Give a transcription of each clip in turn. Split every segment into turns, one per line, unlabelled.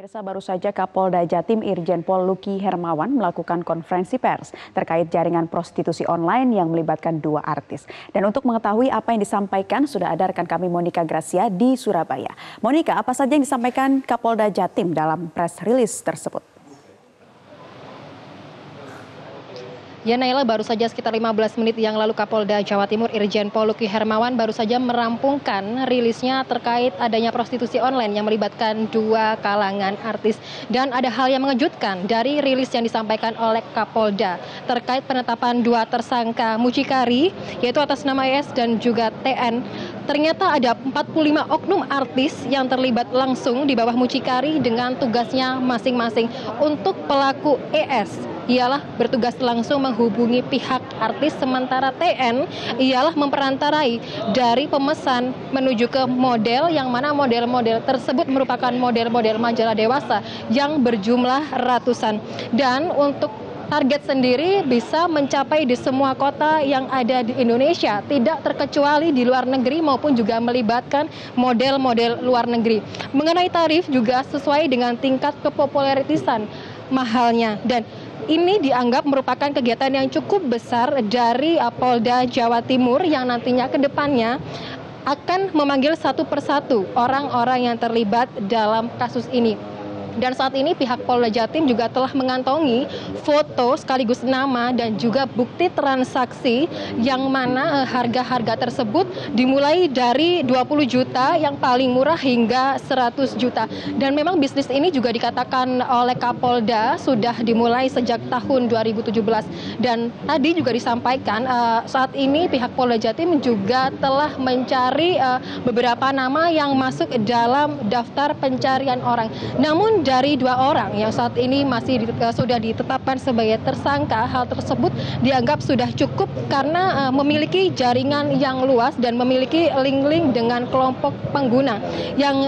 Pemirsa, baru saja Kapolda Jatim Irjen Pol Luki Hermawan melakukan konferensi pers terkait jaringan prostitusi online yang melibatkan dua artis. Dan untuk mengetahui apa yang disampaikan, sudah ada rekan kami Monica Gracia di Surabaya. Monica, apa saja yang disampaikan Kapolda Jatim dalam press release tersebut?
Ya Naila, baru saja sekitar 15 menit yang lalu Kapolda Jawa Timur Irjen Pol Luki Hermawan baru saja merampungkan rilisnya terkait adanya prostitusi online yang melibatkan dua kalangan artis. Dan ada hal yang mengejutkan dari rilis yang disampaikan oleh Kapolda terkait penetapan dua tersangka mucikari, yaitu atas nama ES dan juga TN. Ternyata ada 45 oknum artis yang terlibat langsung di bawah mucikari dengan tugasnya masing-masing. Untuk pelaku ES ialah bertugas langsung menghubungi pihak artis, sementara TN ialah memperantarai dari pemesan menuju ke model, yang mana model-model tersebut merupakan model-model majalah dewasa yang berjumlah ratusan. Dan untuk target sendiri bisa mencapai di semua kota yang ada di Indonesia, tidak terkecuali di luar negeri maupun juga melibatkan model-model luar negeri. Mengenai tarif juga sesuai dengan tingkat kepopuleritisan mahalnya, dan ini dianggap merupakan kegiatan yang cukup besar dari Polda Jawa Timur yang nantinya ke depannya akan memanggil satu persatu orang-orang yang terlibat dalam kasus ini. Dan saat ini pihak Polda Jatim juga telah mengantongi foto sekaligus nama dan juga bukti transaksi, yang mana harga-harga tersebut dimulai dari 20 juta yang paling murah hingga 100 juta. Dan memang bisnis ini juga dikatakan oleh Kapolda sudah dimulai sejak tahun 2017. Dan tadi juga disampaikan saat ini pihak Polda Jatim juga telah mencari beberapa nama yang masuk dalam daftar pencarian orang. Namun dari dua orang yang saat ini sudah ditetapkan sebagai tersangka, hal tersebut dianggap sudah cukup karena memiliki jaringan yang luas dan memiliki link-link dengan kelompok pengguna yang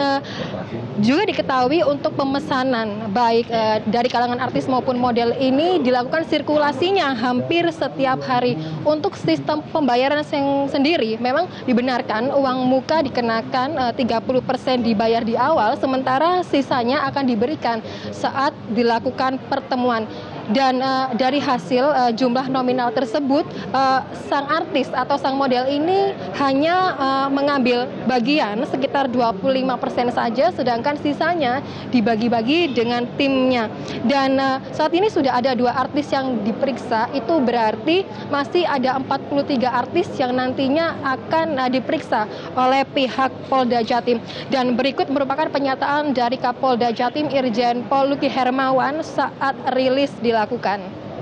juga diketahui untuk pemesanan baik dari kalangan artis maupun model ini dilakukan sirkulasinya hampir setiap hari. Untuk sistem pembayaran sendiri memang dibenarkan uang muka dikenakan 30% dibayar di awal, sementara sisanya akan diberikan saat dilakukan pertemuan. Dan dari hasil jumlah nominal tersebut, sang artis atau sang model ini hanya mengambil bagian sekitar 25% saja, sedangkan sisanya dibagi-bagi dengan timnya. Dan saat ini sudah ada dua artis yang diperiksa, itu berarti masih ada 43 artis yang nantinya akan diperiksa oleh pihak Polda Jatim. Dan berikut merupakan pernyataan dari Kapolda Jatim Irjen Pol Luki Hermawan saat rilis dilakukan.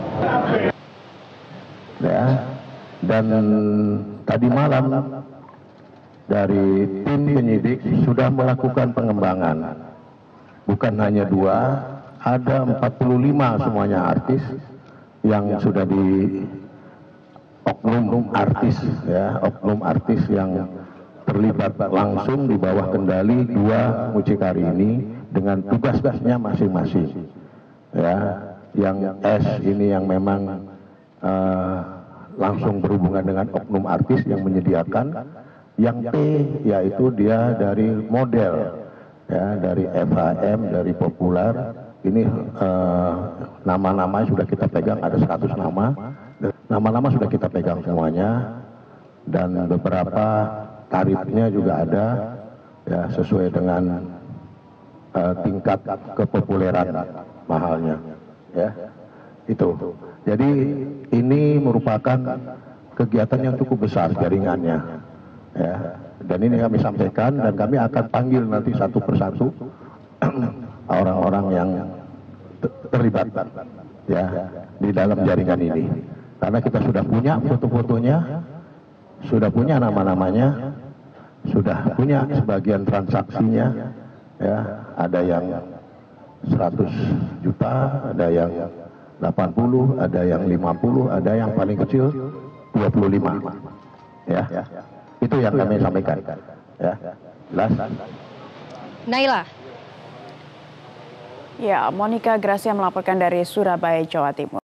Ya, dan tadi malam dari tim penyidik sudah melakukan pengembangan. Bukan hanya dua, ada 45 semuanya artis yang sudah di oknum artis, ya, oknum artis yang terlibat langsung di bawah kendali dua mucikari ini dengan tugas-tugasnya masing-masing. Ya, yang S ini yang memang langsung berhubungan dengan oknum artis yang menyediakan, yang P yaitu dia dari model, ya, dari FHM, dari Populer. Ini nama-nama sudah kita pegang, ada 100 nama. Nama-nama sudah kita pegang semuanya, dan beberapa tarifnya juga ada, ya, sesuai dengan tingkat kepopuleran mahalnya, ya, itu. Jadi ini merupakan kegiatan yang cukup besar jaringannya, ya, dan ini kami sampaikan, dan kami akan panggil nanti satu persatu orang-orang yang terlibat, ya, di dalam jaringan ini. Karena kita sudah punya foto-fotonya, sudah punya nama-namanya, sudah punya sebagian transaksinya, ya, ada yang 100 juta, ada yang 80, ada yang 50, ada yang paling kecil 25. Ya, itu yang kami sampaikan. Ya, jelas.
Naila.
Ya, Monica Gracia melaporkan dari Surabaya, Jawa Timur.